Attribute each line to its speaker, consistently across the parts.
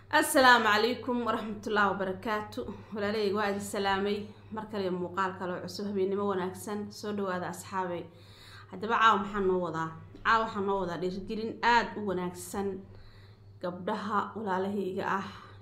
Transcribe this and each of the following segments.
Speaker 1: السلام عليكم ورحمة الله وبركاته ولا لي واحد السلامي مركل يوم مقال كلو عصوه بيني ما وناكسن سودو هذا أصحابي هذا بقى عاو محنو وضع ليرجلين آد وناكسن قبلها ولا له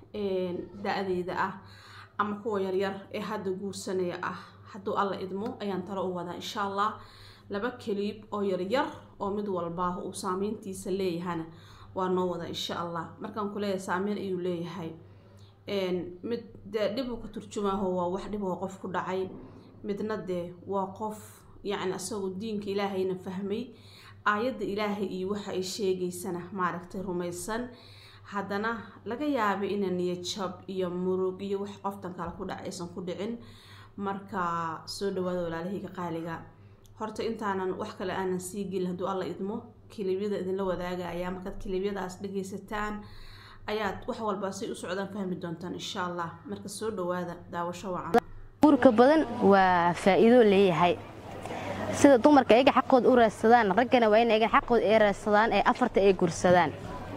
Speaker 1: دأذي أما هو يرير هذا جو سنة حدو الله إدمو أيان ترى وضع إن شاء الله لبكليب أو يرير أو مدول باه وسامين تيسلي هنا ونوضع إن شاء الله مركان كلية سامين أيو ليهاي mid dhibuu ka turjumaho waa wax dhib oo qof ku dhacay midna waa qof asagoo diinka Ilaahayna fahmay aayada Ilaahay iyo waxa ay sheegaysana maaragtay rumaysan hadana laga yaabo in niyad jab iyo murug iyo wax qoftan kala ku dhacaysan ku dhicin marka soo dhawaado walaalahayga qaaliga horta intaanan wax kale aanan sii gil haduu Allah idmo kilibyada idin la wadaagaya markaad kilibyadaas dhageysataan ayaad wax walba si u socdaan fahmi doontaan insha Allah marka soo dhawaada daawasho wacan
Speaker 2: guurka badan waa faa'iido leeyahay sida dumarka ayaga xaqood u raadsadaan ragana waa in ayaga xaqood ay raadsadaan ay afarta ay gursadaan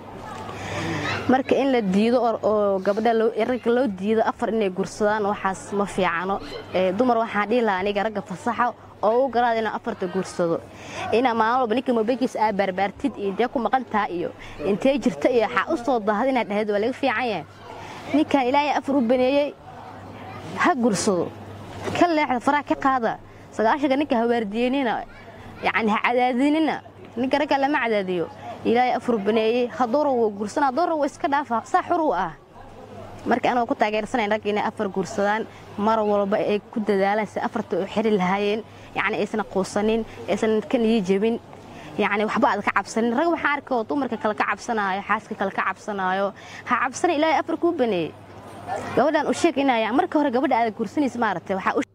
Speaker 2: marka in la diido oo gabadha loo diido afar inay gursadaan waxaas ma fiicano dumar waxaan dhihi lahaa aniga ragga fasaxa oo u garaad inaan afarta guursado ina maamul banika mobeekis barbaartid intee ku maqantaa iyo intee jirta iyo waxa u soo daahad inaad dhahayd waa laga fiican yahay ninkan Ilaahay afar u baneeyay ha guursado ka leexda faraha ka qaada sagaashiga ninka hawaardiyeenina ha cadaadinina ninka ragga lama cadaadiyo Ilaahay afar u baneeyay hadoro guursana doro iska dhaafa sax xuru ah marka anoo ku taageersanay rag inay afar guursadaan mar walba ay ku dadaalaan si afarta u xiri lahaayeen aysan qoosanin aysan kan jabin waxba aad ka cabsanin rag waxa arkay dumarka kala ka cabsanaayo xaaska kala ka cabsanaayo ha cabsan Ilaahay afar ku baneeyay gabadhan u sheegnaya marka hore gabadha aad guursanayso maartay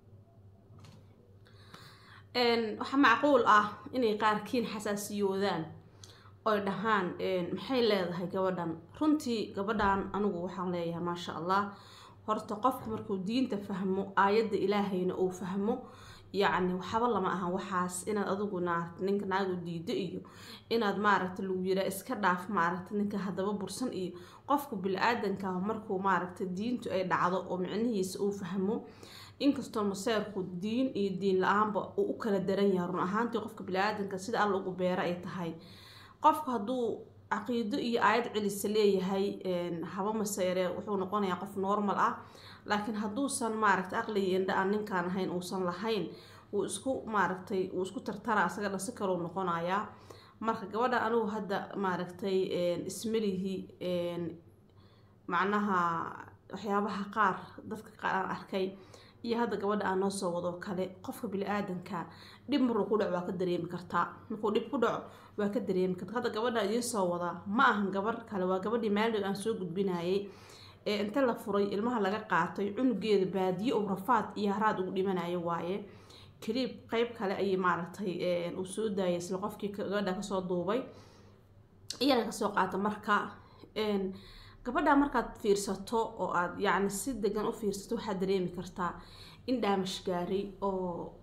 Speaker 1: waxa macquul ah inay qaarkiin xasaasiyoodaan oo dhahaan maxay leedahay gabadhan runtii gabadhan anigu waxaan leeyahay ma sha Allah horta qofku markuu diinta fahmo aayada Ilaahayna uu fahmo waxba lama ahan waxaas inaad adiguna ninka naagu diido iyo inaad maaragtay lagu yira iska dhaaf maaragtay ninka hadaba bursan iyo qofku bil aadanka markuu maaragtay diintu ay dhacdo oo micnihiisa uu fahmo inkastoo maseerku diin iyo diin la'aanba uu u kala daran yahay run ahaantii qofka bil aadanka sida Allah ugu beera ay tahay qofku haduu aqiido iyo aayad cilis leeyahay haba maseere wuxuu noqonayaa qof normal ah laakiin haduu san maaragtay aqliga inda aan ninkan ahayn oo san lahayn uu isku tartara asaga dhasi karo noqonayaa marka gabadha anigu hadda maaragtay ismilihi macnaha waxyaabaha qaar dadka qaar aan arkay iyo hadda gabadha aan noo soo wado kale qofka bil aadanka dib maruu ku dhaco waa ka dareemi kartaa markuu dib ku dhaco waa ka dareemi kartaa hadda gabadha idin soo wada ma ahan gabar kale waa gabadhii maalin aan soo gudbinayay inta la furay ilmaha laga qaatay cunugeeda baadiyo oo rafaad iyo haraad ugu dhimanayo waaye kaliib qayb kale ay maaragtay uu soo daayay isla qofkii gabadha ka soo duubay iyana ka soo qaata marka gabadha markaad fiirsato oo aad si degan u fiirsato waxa dareemi kartaa in daamash gaaray oo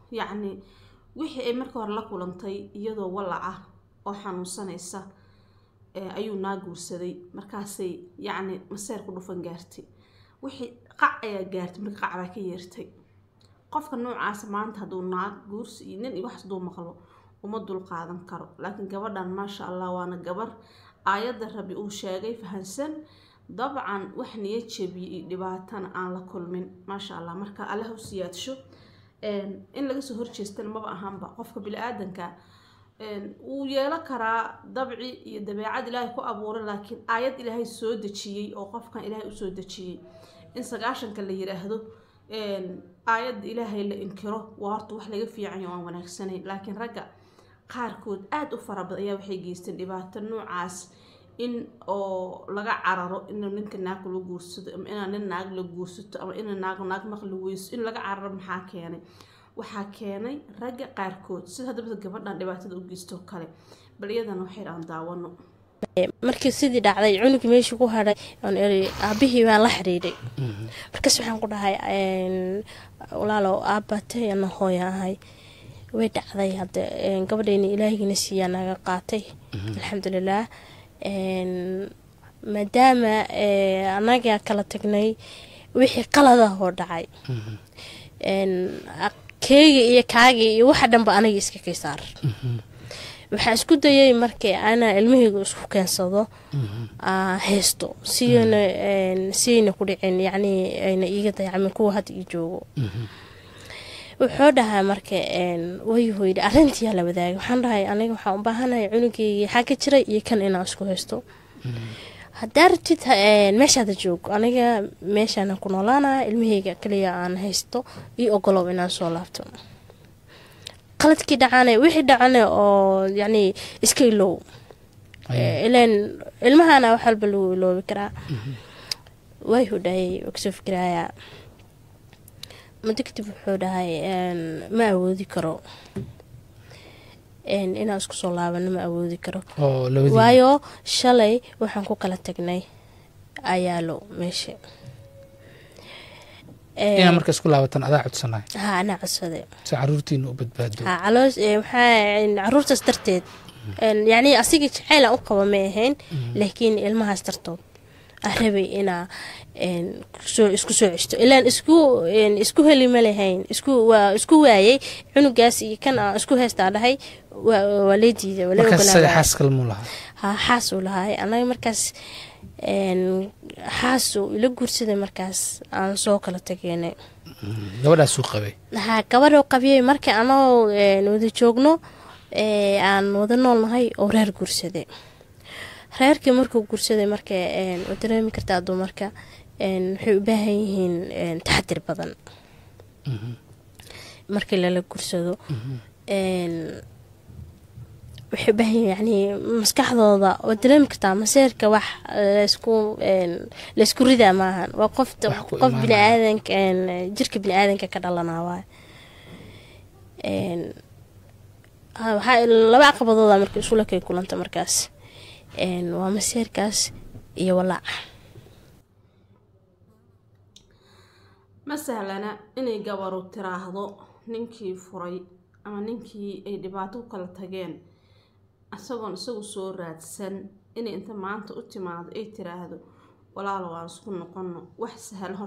Speaker 1: wixii ay marka hore la kulantay iyadoo walaca oo xanuunsanaysa ayuu guursaday markaasay maseer ku dhufan gaartay wixii qac ayaa gaartay marka qac baa ka yeertay qofka noocaas maanta haduu guursi iyo nin wax soo maqlo uma dul qaadan karo laakiin gabadhan ma sha Allah waana gabar aayada Rabbi uu sheegay fahansan dabcan wax niyad jabiye dhibaatana aan la kulmin ma sha Allah marka Allah u siyaadsho in laga soo horjeestan ma ahanba qofka bil aadanka uu yeelo karaa dabci iyo dabeecad Ilaahay ku abuuray laakiin aayad Ilaahay soo dajiyay oo qofkan Ilaahay u soo dajiyay in sagaashanka la yiraahdo aayad Ilaahay la inkiro waa horta wax laga fiican yahay oo wanaagsanay laakiin ragga qaarkood aad u farabad ayaa waxay geysteen dhibaato noocaas in oo laga cararo in ninka naag lagu guursado ama in nin naag la guursato ama in naag maqli weyso in laga cararo maxaa keenay waxa keenay ragga qaarkood sida hadaba gabadhan dhibaatada u geysto kale bal iyadana waxay aan daawano
Speaker 3: markii sidii dhacday cunugii meeshii ku haray aabihii baan la xiriiray markaas waxaan ku dhahay walaalo aabatay ana hooyahay way dhacday hadda gabadheena Ilaahayna siiyay naga qaatay alxamdulillah maadaama anaga kala tagnay wixii qalada oo dhacay keega iyo kaaga iyo waxa dhanba aniga iska kaysaar waxaa isku dayay markii ana ilmahayga isku keensado heesto siina ku dhicin yacni ayna iiga dayacmin kuwa hadda ii joogo wuxuu dhahaa marka way hooyda arrintii la wadaagay waxaan dhahay aniga waxaan u baahanahay cunugayga xagga jiray iyo kan inaan isku heesto haddaa rabtid meeshaada joogo aniga meeshaana ku noolaanaa ilmahayga kaliya aan haysto iyo ogolow inaan soo laabto qaladkii dhacane wixii dhacane oo yacni iska ilow ilaan ilmahana wax walba lagu iloobi karaa way hudhayay kasoo fikirayaa muddo kadib wuxuu dhahay ma awoodi karo inaan isku soo laabano ma awoodi karo waayo shalay waxaan ku kala tagnay ayaalo meesha
Speaker 4: inaa marka isku laabatan adaa codsanay
Speaker 3: anaa codsaday
Speaker 4: si caruurtiina u badbaado
Speaker 3: caruurtaas darteed yacni asiga jacayla u qaba ma ahayn laakiin ilmahaas dartood rabay inaa isku soo ceshto ilaan isku heli ma lahayn isku waayay cunugaas iyo kan aan isku heystaa dhahay waa lee diiday waa lee ogolaaday
Speaker 4: xaas kalmuu lahaa
Speaker 3: xaas uu lahay anaga markaas xaasu ila guursaday markaas aan soo kala tageynay
Speaker 4: gabadhaasuu qabay
Speaker 3: gabadhuu qabiyay markii anoo wada joogno aan wada noolnahay oo reer guursaday reerkii markuu guursaday marka waa dareemi kartaa dumarka waxay u baahan yihiin taxadir badan markii lala guursado waxay u baahan yihiin yacni maskaxdooda waa dareemi kartaa maseerka wax laysku ridaa maahan waa qof biniaadanka jirka biniaadanka ka dhalanaa waay laba caqabadooda marka isula kay kulanta markaas waa maseerkaas iyo walaaca
Speaker 1: ma sahlana inay gabaru tiraahdo ninkii furay ama ninkii ay dhibaato ku kala tageen isagoon isagu soo raadsan inay inta maanta u timaado ay tiraahdo walaalo waan isku noqono wax sahlan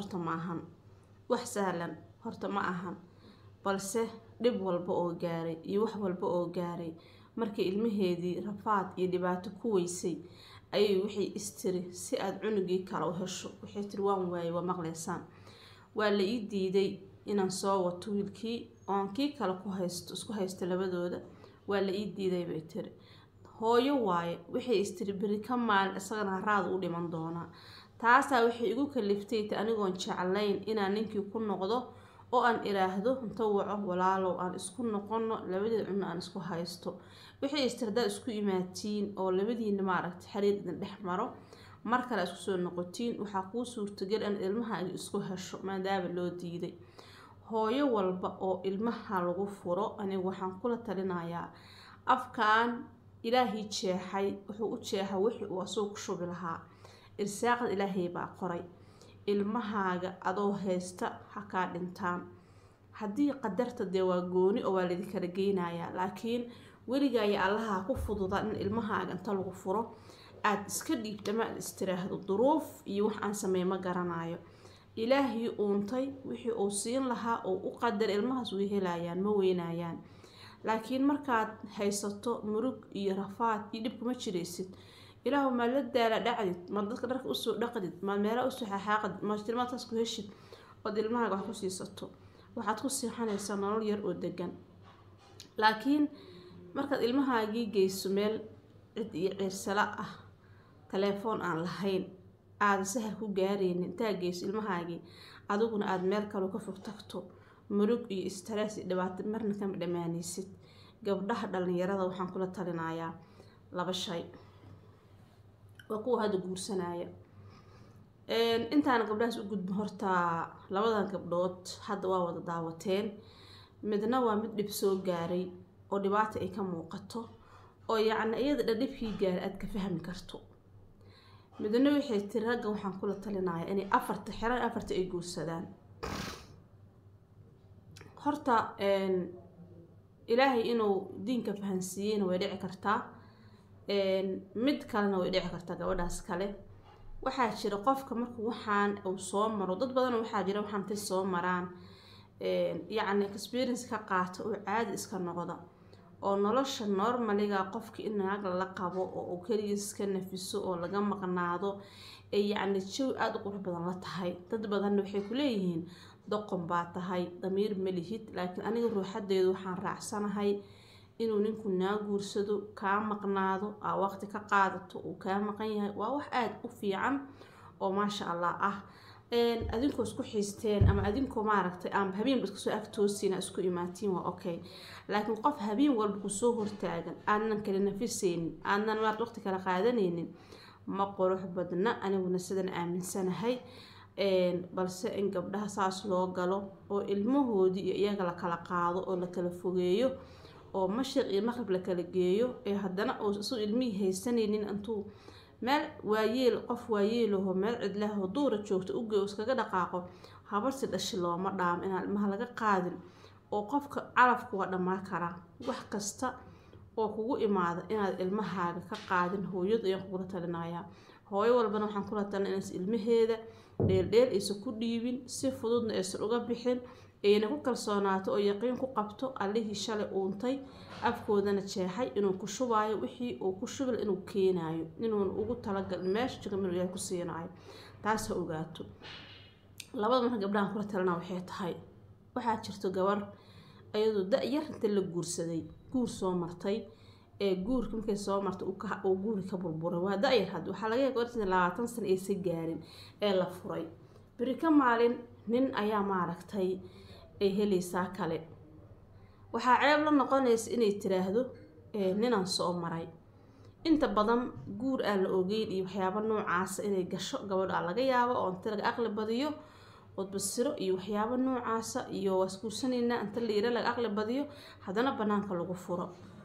Speaker 1: horta ma ahan balse dhib walba oo gaaray iyo wax walba oo gaaray markii ilmaheedii rafaad iyo dhibaato ku weysay ayay waxay istiri si aad cunugii kale u hesho waxay tiri waan waayay waa maqlaysaan waa la ii diiday inaan soo wato wiilkii oon kii kale isku haysto labadooda waa la ii diiday bay tiri hooyo waaye waxay istiri beri ka maalin isagana haraad u dhiman doonaa taasaa waxay igu kaliftay anigoon jeclayn inaan ninkii ku noqdo oo aan iraahdo inta waco walaalow aan isku noqono labadii cunno aan isku haysto wixii istirdaa isku imaatiin oo labadiina maaragtay xiriir idin dhex maro mar kale isku soo noqotiin waxaa kuu suurtagal in ilmaha ay isku hesho maadaama loo diiday hooyo walba oo ilmaha lagu furo anigu waxaan kula talinayaa afkaan ilaahay jeexay wuxuu u jeexay wixii uu asoo ku shubi lahaa irsaaqada ilaahay baa qoray ilmahaaga adoo haysta ha kaa dhintaan haddii qadarta dee waa gooni oo waa laydin kala geynayaa laakiin weligaa iyo allaha ku fududa in ilmahaaga inta lagu furo aad iska dhiibtama aad istiraahdo duruuf iyo wax aan sameey ma garanayo ilaahay uuntay wixii uu siin lahaa oo u qadar ilmahaas way helayaan ma weynayaan laakiin markaad haysato murug iyo rafaad iyo dhib kuma jiraysid ilaahu ma la daala dhacdid ma dadka dharka usoo dhaqdid ma meela usoo xaaqad ma tilmaantaas ku heshid oo ilmahaaga wax ku siisato waxaad ku siixanaysaa nolol yar oo degan laakiin markaad ilmahaagii geyso meel cid iyo ciirsala ah telefoon aan lahayn aad sahal ku gaareen intaa geyso ilmahaagii adiguna aad meel kale ka fog tagto murug iyo stress iyo dhibaato marna kama dhamaanaysid gabdhaha dhalinyarada waxaan kula talinayaa laba shay waa kuwa hadda guursanaya intaan gabdhahaas u gudbin horta labadan gabdhood hadda waa wada daawateen midna waa mid dhib soo gaaray oo dhibaato ay ka muuqato oo yacni iyada dhibkii gaaray aad ka fahmi karto midna waxay tiri ragga waxaan kula talinayaa inay afarta ay guursadaan horta ilaahay inuu diinka fahansiiyeyna way dhici kartaa mid kalena way dhici kartaa gabadhaas kale waxaa jira qofka marka waxaan uu soo maro dad badan waxaa jira waxaan tay soo maraan yacni experience ka qaata oo caadi iska noqda oo nolosha normaliga qofka in naag la qabo oo kaligiis iska nafiso oo laga maqnaado ay yacni jawi aad u qurux badan la tahay dad badan waxay ku leeyihiin doqon baa tahay damiir ma lihid laakiin aniga ruuxadeedu waxaan raacsanahay inuu ninku naa guursado kaa maqnaado aa waqti ka qaadato uu kaa maqan yahay waa wax aad u fiican oo maasha allah ah adinkoo isku xiisteen ama adinkoo maaragtay aan habeen iska soo agtoosiina isku imaatiin waa okay laakiin qof habeen walba kusoo hortaagan aanan kala nafisaynin aanan maaragtay waqti kala qaadanaynin ma qurux badna aniguna sidan aaminsanahay balse in gabdhaha saas loo galo oo ilmahoodii iyo iyaga la kala qaado oo la kala fogeeyo oo mashriq iyo maqrib la kala geeyo ee haddana uu isu ilmihii haysanaynin intuu meel waayeel qof waayeelaho meel cidlaho duura joogto u geeyo iskaga dhaqaaqo habarsi dhashi looma dhaamo inaan ilmaha laga qaadin oo qofka calafku waa dhammaan karaa wax kasta oo kugu imaada inaad ilmahaaga ka qaadin hooyadu ayaan kugula talinayaa hooyo walbana waxaan kula talin inaysan ilmaheeda dheeldheel aysan ku dhiibin si fududna aysan uga bixin ayna ku kalsoonaato oo yaqiin ku qabto allihii shalay uuntay afkoodana jeexay inuu ku shubaayo wixii uu ku shubil inuu keenaayo inuun ugu talagal meesha jooga inuu yahay ku siinaayo taas ha ogaato labada marka gabdhahan kula talina waxay tahay waxaa jirto gabar ayadoo da-yar inta la guursaday guur soo martay ee guurka markay soo martay uu guuri ka burburay waa da-yar hadda waxaa laga yaaba gabartan 20 sano aysan gaarin ee la furay beri ka maalin nin ayaa maaragtay ay helaysaa kale waxaa ceeb la noqonaysa inay tiraahdo ninaan soo maray inta badan guur aan la ogeyn iyo waxyaabo noocaasa inay gasho gabadha laga yaabo oo inta laga aqli badiyo qodbasiro iyo waxyaabo noocaasa iyo waskuursanayna inta la yira laga aqli badiyo haddana banaanka lagu furo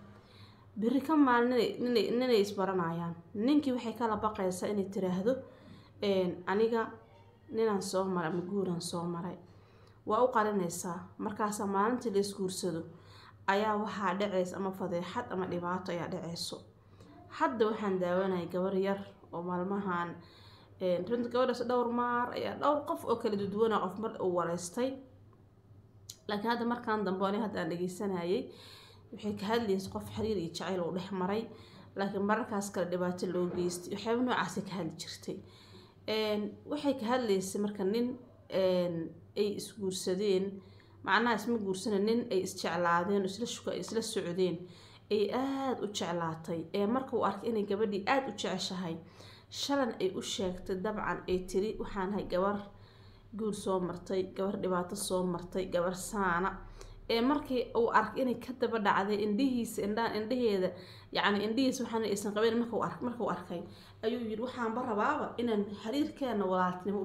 Speaker 1: beri ka maalin inay isbaranayaan ninkii waxay kala baqaysaa inay tiraahdo aniga ninaan soo maray ama guuraan soo maray waa u qarinaysaa markaasa maalintii la isguursado ayaa waxaa dhacaysa ama fadeexad ama dhibaato ayaa dhacayso hadda waxaan daawanayay gabar yar oo maalmahan runta gabadhaas dhowr maar ayaa dhowr qof oo kala duduwana qof mar uu wareystay laakiin hadda markaan dambe ani hadda aan dhegeysanayay waxay ka hadlaysa qof xiriir iyo jacayl uu dhex maray laakiin mararkaas kale dhibaato loo geystay waxyaabo noocaas ka hadli jirtay waxay ka hadlaysay marka nin ay isguursadeen macnaha isma guursana nin ay isjeclaadeen isla socdeen ay aada u jeclaatay marka uu arkay inay gabadhii aada u jeceshahay shalan ay u sheegtay dabcan ay tiri waxaan ahay gabar guur soo martay gabar dhibaato soo martay gabar saana markii uu arkay inay ka daba dhacday indhaheeda yacni indhihiisa waxaan aysan qabeyn markuu arkay ayuu yidhi waxaanba rabaaba inaan xiriirkeena walaaltinimo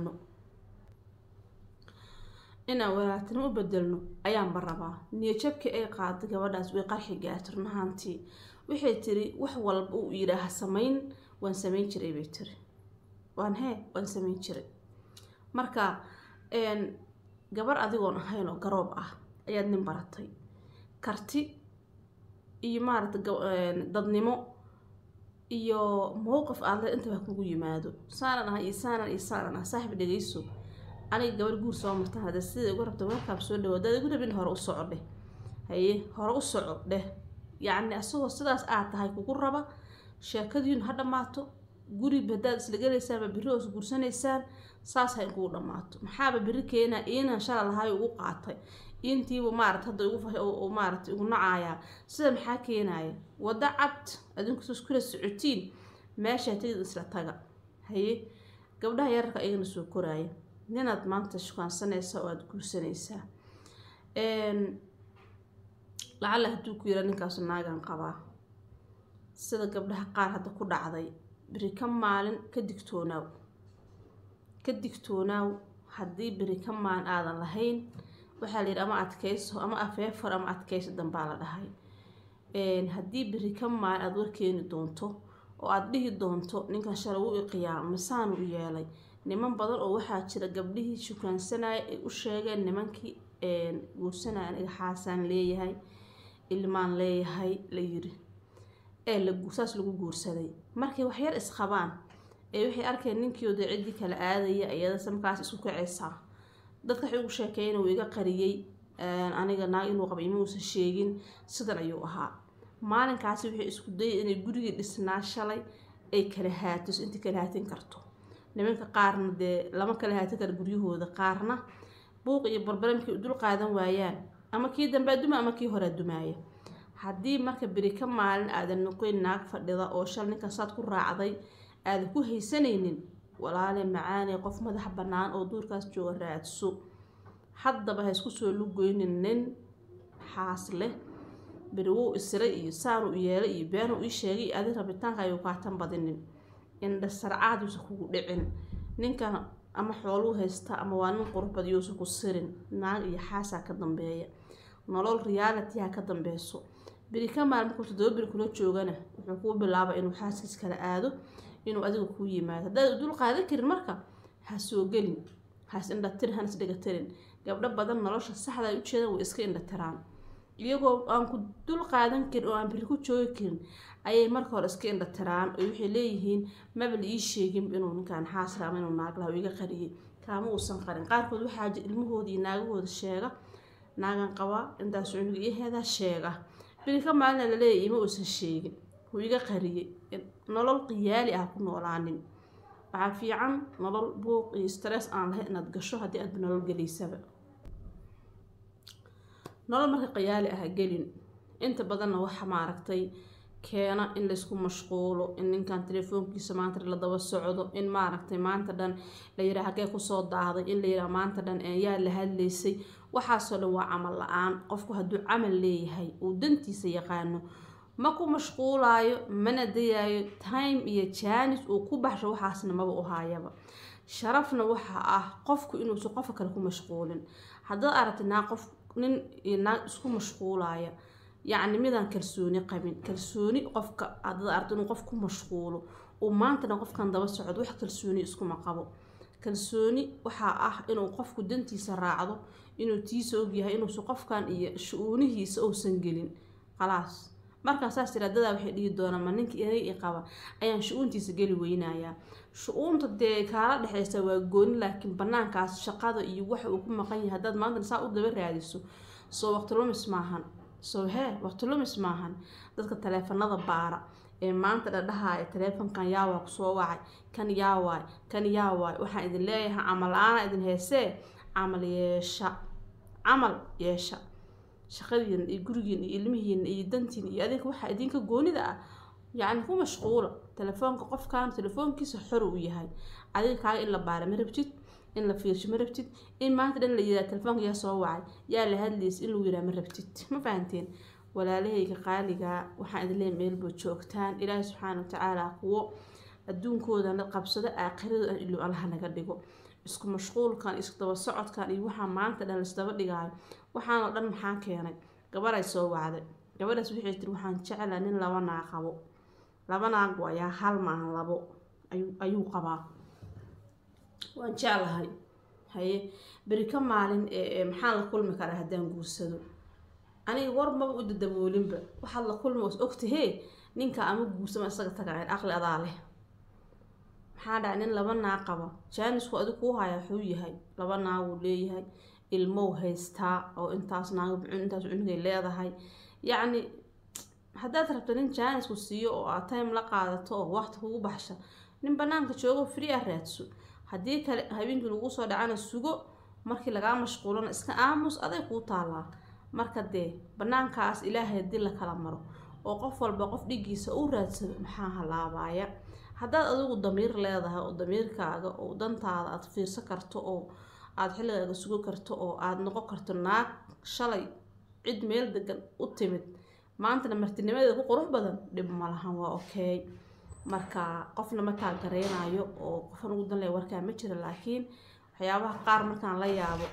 Speaker 1: u bedelno ayaanba rabaa niyajabkii ay qaaday gabadhaas way qarxi gaartay runahaantii waxay tiri wax walba uu yidhaaha samayn waan samayn jiray bay tiri waan samayn jiray marka gabar adigoon ahayn oo garoob ah ayaad nin baratay karti iyo maaragtay dadnimo iyo mowqif aad intaba kugu yimaado saaran ah iyo saaran ah saaxiib dhageyso aniga gabar guur soo martaan hada sida ugu rabta warkaab soo dhawaada ugu rabin hore u soco dheh hore u soco dheh yacni asagoo sidaas aad tahay kugu raba sheekadiin ha dhamaato guri badaad isla galaysaan ba biri hoos guursanaysaan saas hay kugu dhamaato maxaaba biri keena inaan shala lahay ugu qaatay intiiba maaragtay hadda ugu maaragtay ugu nacaaya sida maxaa keenaya wada cad adinku soo kula socotiin meesha tagid isla taga gabdhaha yararka ayagana soo koraaya ninaad maanta shukaansanaysa oo aada guursanaysaa lacala hadduu ku yira ninkaas naagan qabaa sida gabdhaha qaar hadda ku dhacday beri ka maalin ka digtoonaaw haddii beri ka maalin aadan lahayn waxaa la yidhi ama adkayso ama afeefar ama adkayso dambaa la dhahay haddii beri ka maalin aada warkeeni doonto oo aada dhihi doonto ninkan shalay wuu iqiyaa masaanu u yeelay niman badan oo waxaa jira gabdhihii shukaansanaya ay u sheegeen nimankii guursanaya aniga xaasaan leeyahay ilmaan leeyahay la yiri saas lagu guursaday markay waxyar isqabaan waxay arkeen ninkii oo cidii kala aadaya ayada samkaas isku kacaysaa dadka waxay ugu sheekeeyeen uu iga qariyay aniga naag inuu qabo ima uusan sheegin sidan ayuu ahaa maalinkaasi waxay isku dayay inay gurigii dhisnaa shalay ay kala haatis inta kala haatin karto nimanka qaarna dee lama kala haatin karo guryahooda qaarna buuq iyo barbaramkii dul qaadan waayaan ama kii dambe duma ama kii hore dumaaya haddii marka beri ka maalin aadan noqon naag fadhida oo shal ninka saad ku raacday aadan ku haysanaynin walaale macaanay qof madax bannaan oo duurkaas jooga raadso haddaba ha isku soo lugoynin nin xaas leh beri wuu isiray iyo saan u yeelay iyo been uu ii sheegay adi rabitaanka ayuu kaatan badinin indha sarcaad uusan kugu dhicin ninkan ama xooluu haysta ama waa nin qurux bad yuusan ku sirin naag iyo xaasaa ka dambeeya nolol reality ha ka dambeyso beri ka maalin markuu 7 beri kula joogana wuxuu kuu bilaabay inuu xaaskiis kala aado inuu adiga kuu yimaado haddaad dul qaadan karin marka ha soo gelin haas indha tir hanas dhiga tirin gabdho badan nolosha saxda ay u jeedaan way iska indha tiraan iyagoo aan ku dul qaadan karin oo aan beri ku joogi karin ayay marka hore iska indha tiraan oo waxay leeyihiin mabal ii sheegin inuu ninkan xaas raama inuu naag lahaa iga qariyay kaama uusan qarin qaarkood waxaa ilmahoodii naagahooda sheega naagan qabaa intaas cunuga iyo heedaa sheega beri ka maalin la leeyahay ima uusan sheegin wuu iga qariyay nolol qiyaali ah ku noolaanin waxaa fiican nolol buuq iyo stress aan lahayn inaad gasho haddii aad nolol gelaysaba nolol marka qiyaali ah gelin inta badanna waxa maaragtay keena in la isku mashquulo in ninkan telefoonkiisa maanta la daba socdo in maaragtay maanta dhan la yiraahdo hagee ku soo daahday in la yiraahdo maanta dhan yaa la hadlaysay waxaasoo dhan waa camal la-aan qofku hadduu camal leeyahay uu dantiisa yaqaano ma ku mashquulaayo mana dayaayo time iyo jaanis uu ku baxsho waxaasna maba u haayaba sharafna waxa ah qofku inuusan qofka kale ku mashquulin haddaad aragtid qof nin iyo naag isku mashquulaya يعني ميدان كلسوني قبين كلسوني قفك عدد أردن قف كم مشغول ومانتنا قف كان دبس سعد وح كلسوني اسكو مقابو كلسوني وحا إنه قف كدنتي سراعده إنه تيسو بيها إنه سقف كان شؤونه يسأو سنجلين خلاص marka saas tiraadada waxay dhigi doonaa maninka inay iqaba ayaan shuuntiisa gali weynaya shuunta de kala dhaxaysa waa gooni laakiin banaankaas shaqada iyo waxa uu ku maqan yahay dad maanta saa u daba raadiso soo waqti lumis maahan soo waqti lumis maahan dadka taleefanada baara ee maanta dhadhahay taleefankan yaa waa ku soo wacay kan yaa waay waxaan idin leeyahay amal aan idin heesee amal yeesha shaqadiina iyo gurigiina iyo ilmihiina iyo dantiina iyo adinka waxa idinka goonida ah yani ku mashquula telefoonka qofkan telefoonkiisa xor u yahay adiga kaaga in la baara ma rabtid in la fiirsho ma rabtid in maanta dhan la yiraahdo telefoonka yaa soo wacay yaa la hadlays in lagu yiraahdo ma rabtid ma fahanteen walaalahayga qaaliga waxaan idin leeyahay meel boo joogtaan ilaahay subxaanahu wa tacaala kuwo adduunkooda la qabsado aakhirada ilaa Allah naga dhigo isku mashquulkan isku daba socodkan iyo waxa maanta dhan la isdaba dhigaayo waxaan oo dhan maxaa keenay gabar ay soo wacday gabadhaas waxay tiri waxaan jeclaa nin laba naag qabo laba naag waa hal maahan labo ayuu qabaa waan jeclahay haye beri ka maalin maxaa la kulmi karaa haddaan guursado aniga war maba u dadaboolinba waxaad la kulmi was ogtahay ninka ama guursama isaga tagay aqli adaa leh maxaa nin laba naag qaba jaanisku adigu ku haya wuxuu yahay laba naag uu leeyahay ilmo haystaa oo intaas naag intaas cunugay leedahay yacni haddaad rabto nin jaanisku siiyo oo aad time la qaadato oo waqti kugu baxsha nin banaanka joogo free ah raadso haddii kale habeenkii lagu soo dhacana sugo markii lagaa mashquulana iska aamus aday kuu taalaa marka dee banaankaas ilaahay haddii la kala maro oo qof walba qof dhigiisa u raadsado maxaa halaabaya haddaad adigu damiir leedahay oo damiirkaaga oo dantaada aad fiirsan karto oo aad xilligaaga sugo karto oo aad noqon karto naag shalay cid meel degan u timid maantana martinimadeeda ku qurux badan dhib ma lahan waa okay marka qofna ma taageeraynayo oo qofan ugu dan leh warkaa ma jira laakiin waxyaabaha qaar markaan la yaabo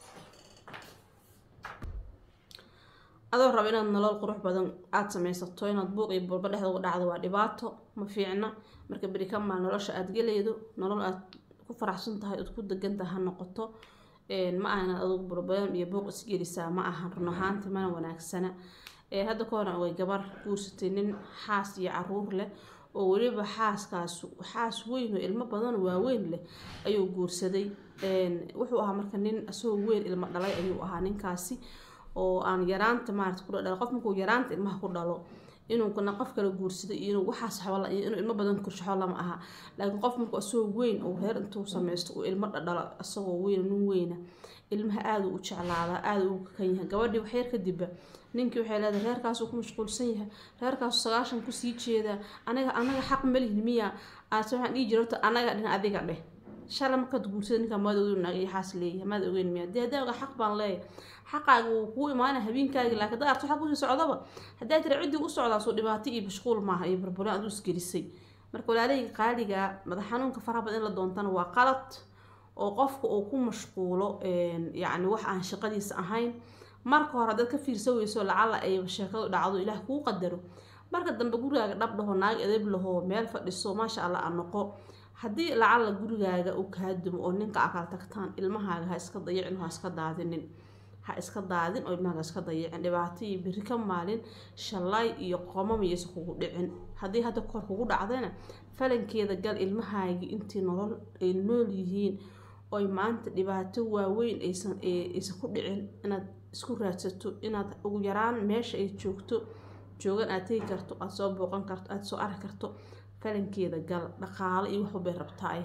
Speaker 1: adoo raba inaad nolol qurux badan aad samaysato inaad buuq iyo bulba dhexda uga dhacdo waa dhibaato ma fiicna marka beri ka maal nolosha aad gelaydo nolol aad ku faraxsan tahay ood ku degan tahay ha noqoto ma aha inaad adugu bulbadan iyo buuq isgelisaa ma ahan run ahaantii mana wanaagsana hadda ka hor way gabar guursatay nin xaas iyo caruur leh oo weliba xaas weyn oo ilmo badan waaweyn leh ayuu guursaday wuxuu ahaa marka nin asoo weyn ilmo dhalay ayuu ahaa ninkaasi oo aan yaraanta maarta ku dhalo qof markuu yaraanta ilmaha ku dhalo inuu kana qof kale guursaday inuu waxaas xawala inuu ilmo badan korsho lama aha laakiin qof markuu asoo weyn oo heer intuu sameysto oo ilmo dhalo asagoo weyn nin weyna ilmaha aad u jeclaada aad u kan yahay gabadhii wax yar kadib ninkii waxay leedahay reerkaas uu ku mashquulsan yahay reerkaas 9 ku sii jeeda anaga xaq ma lihin miya aad waxaan dhigi jirto anaga dhin adiga dheh shalay markaad guursaday ninka maad ogeyn naagay xaas leeyahay maad ogeyn miya deedaga xaq baan leeyahay xaqaagu ku imaana habeenkaaga laakiin dadka waxa ku sii socdaba haday tiri cidii u socdaa soo dhibaato iyo mashquul maaha iyo barbaran aad u isgelisay marka walaalay qaaliga madax xanuunka faraha badan la doontana waa qalad oo qofka uu ku mashquulo yani wax aan shaqadiisa ahayn marka hore dad ka fiirsawayso lacala ay sheekadu dhacdo ilaah kuu qadaro marka dambe gurigaaga dhabdhaho naag edeb laho meel fadhiso maasha Allah aan noqo hadii lacala gurigaaga uu ka dumo oo ninka akal tagtaan ilmahaaga ha iska dayicin ha iska daadinin ha iska daadin oo ilmahaaga iska dayicin dhibaato iyo biri ka maalin shalay iyo qomam iyo kugu dhicin hadii hada kor kugu dhacdana falankeeda gal ilmahaaga intii nolol ay nool yihiin oo maanta dhibaato waaweyn aysan ku dhicin inaad isku raadsato inaad ugu yaraan meesha ay joogan aad tagi karto aad soo booqan karto aad soo arki karto falankeeda gal dhaqaale iyo waxu bay rabtaa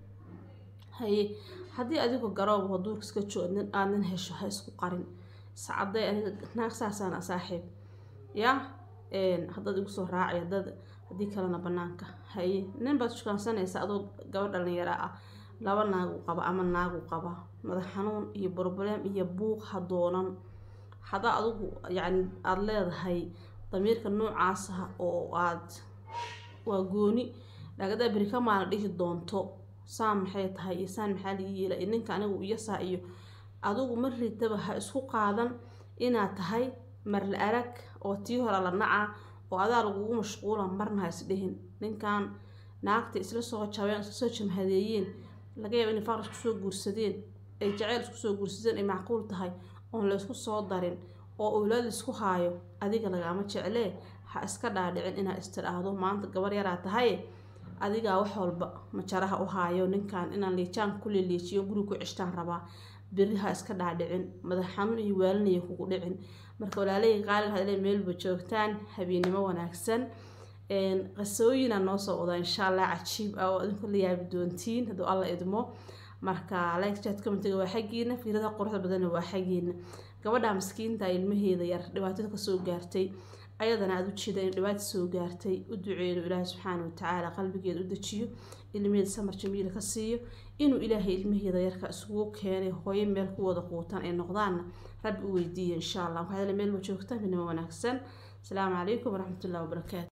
Speaker 1: hay hadii adigu garoob waduur iska joodin aanan hesho ha isku qarin saacaday aniga naag saasana saaxiib ya hadad igu soo raacay hadii kalena banaanka hay nin baad shaqaansanaysa adoo gabadh dhalinyaro ah laba naag u qaba ama naag u qaba madax xanuun iyo problem iyo buuq hadoonan hada adigu yani aad leedahay damiirka noocaas ah oo aad waa gooni dhagada bari ka maal dhihi doonto saam maxay tahay isaan maxaa la yeelay ninka anigu iyasaa iyo adigu marritaba ha isku qaadan inaad tahay mar la arag oo tii hore la naca oo adaa lagu mashquulan marna ha isdhihin ninkan naagta isla soo jabeen isla soo jamhadeeyeen laga yaabo in faqr isku soo guursadeen ay jacayl isku soo guursadeen ay macquul tahay oo la isku soo darin oo awlaad isku haayo adiga lagama jeclee ha iska dhaadhicin inaad istiraahdo maanta gabar yaraa tahay adiga wax walba majaraha u haayo ninkan inaan leejaan ku leejiyo guriga ku cishtaan rabaa biri ha iska dhaadhicin madax xanuun iyo waalinayo kugu dhicin marka walaalay qaaliga hadalay meelba joogtaan habeenimo wanaagsan qasooyina noo soo wada insha Allah cajiib oo idinku la yaabi doontiin haduu Allah idmo marka like chat comment-ga waa xaqiina fiirada quruxda badan waa xaqiina gabadha miskiinta ilmaheeda yar dhibaatada ka soo gaartay ayadana aad u jeeday dhibaato soo gaartay u duceeyo Ilaahay subhanahu wa ta'ala qalbigeeda u dajiyo ilmaheeda samar jamiil ka siiyo inuu Ilaahay ilmaheeda yarka isugu keenay hooyo meel ku wada quutan ay noqdaan rabbi u weydiiyo insha Allah waxa la meel ma joogtaan inama wanaagsan. Assalamu alaykum wa rahmatullahi wa barakatuh.